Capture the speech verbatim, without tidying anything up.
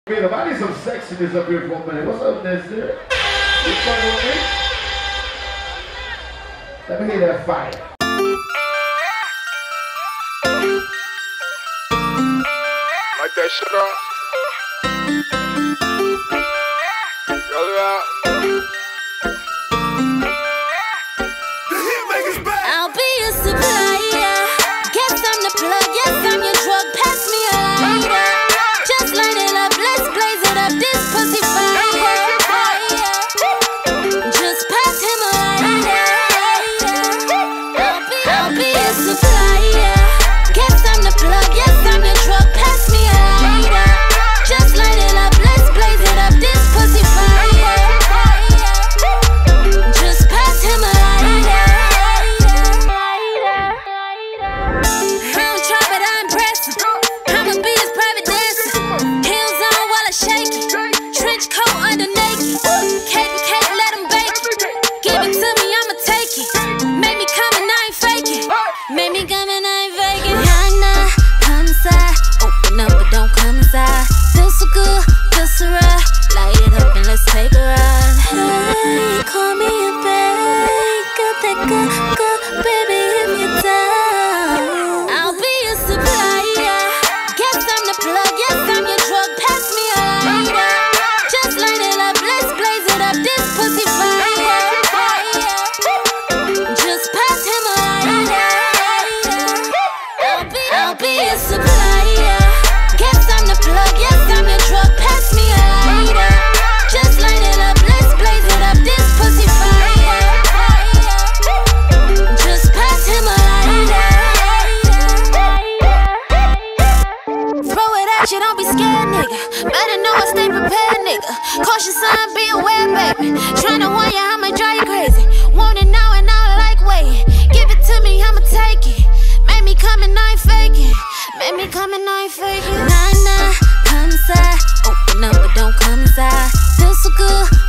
Wait, I need some sexiness up here for a minute. What's up, Nestor? You fun with me? Let me hear that fire. Like that shit up. Yell it out. The hitmaker's back. I'll be a supplier. Guess I'm the plug. Yes, I'm your drug. Pass me a lighter. Just light it up. Let's blaze it up. This pussy fire. Just pass him a lighter. I'll be, I'll be a supplier. Guess I'm the plug. Yes, I'm your drug. Pass me a lighter. Just light it up. Let's blaze it up. This pussy fire. Just pass him a lighter. I don't try, but I impress him. I'ma be his private dancer. Heels on while I shake it. Trench coat under naked. Cake with cake, let him bake it. Give it to me, I'ma take it. Make me come and I ain't faking. Make me come and I ain't faking. Nah, nah, come inside. Open up, but don't come inside. Feel so good, feel so right. Light it up and let's take a ride. Hey, call me a babe. Got that good, good, baby, if you're down. I'll be a supplier. Guess I'm the plug. Yes, I'm your drug. Pass me a lighter. Just light it up. Let's blaze it up. This pussy fire. Just pass him a lighter. I'll be, I'll be a supplier. Guess I'm the plug. Yes, I'm your drug. Pass me a lighter. Just light it up. Let's blaze it up. This pussy fire. Just pass him a lighter. Throw it at you, don't be scared, nigga. Better know I stay prepared, nigga. Cautious sign, be aware, baby. Tryna warn you, I'ma drive you crazy. Want it now and I don't like waiting. Give it to me, I'ma take it. Make me come and I ain't faking. Make me come and I ain't faking. Nah, nah, come inside. Open up, but don't come inside. Feel so good.